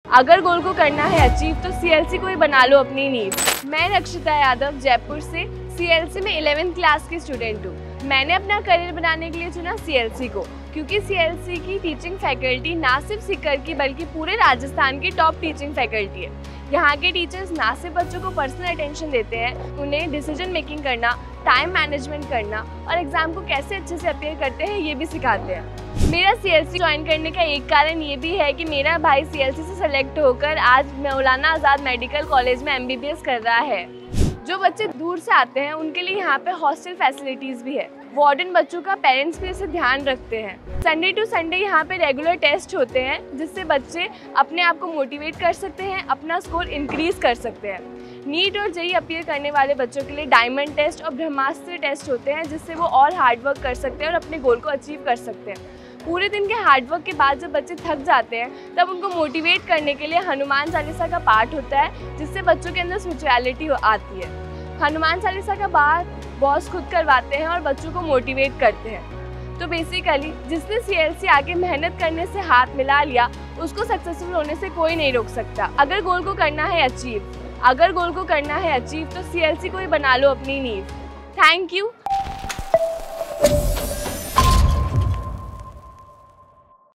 अगर गोल को करना है अचीव तो सीएलसी को ही बना लो अपनी नींव। मैं रक्षिता यादव जयपुर से सीएलसी में 11th क्लास की स्टूडेंट हूँ। मैंने अपना करियर बनाने के लिए चुना सीएलसी को, क्योंकि सीएलसी की टीचिंग फैकल्टी ना सिर्फ सीकर की बल्कि पूरे राजस्थान की टॉप टीचिंग फैकल्टी है। यहाँ के टीचर्स ना सिर्फ बच्चों को पर्सनल अटेंशन देते हैं, उन्हें डिसीजन मेकिंग करना, टाइम मैनेजमेंट करना और एग्जाम को कैसे अच्छे से अपेयर करते हैं ये भी सिखाते हैं। मेरा सीएलसी ज्वाइन करने का एक कारण ये भी है कि मेरा भाई सीएलसी से सेलेक्ट होकर आज मौलाना आज़ाद मेडिकल कॉलेज में एमबीबीएस कर रहा है। जो बच्चे दूर से आते हैं उनके लिए यहाँ पे हॉस्टल फैसिलिटीज़ भी है। वार्डन बच्चों का पेरेंट्स भी इसे ध्यान रखते हैं। संडे टू संडे यहाँ पे रेगुलर टेस्ट होते हैं, जिससे बच्चे अपने आप को मोटिवेट कर सकते हैं, अपना स्कोर इंक्रीज कर सकते हैं। नीट और जेईई अपीयर करने वाले बच्चों के लिए डायमंड टेस्ट और ब्रह्मास्त्र टेस्ट होते हैं, जिससे वो और हार्डवर्क कर सकते हैं और अपने गोल को अचीव कर सकते हैं। पूरे दिन के हार्डवर्क के बाद जब बच्चे थक जाते हैं तब उनको मोटिवेट करने के लिए हनुमान चालीसा का पाठ होता है, जिससे बच्चों के अंदर स्पिरिचुअलिटी आती है। हनुमान चालीसा का पाठ बॉस खुद करवाते हैं और बच्चों को मोटिवेट करते हैं। तो बेसिकली जिसने सीएलसी आके मेहनत करने से हाथ मिला लिया, उसको सक्सेसफुल होने से कोई नहीं रोक सकता। अगर गोल को करना है अचीव तो सीएलसी को ही बना लो अपनी नींव। Thank you.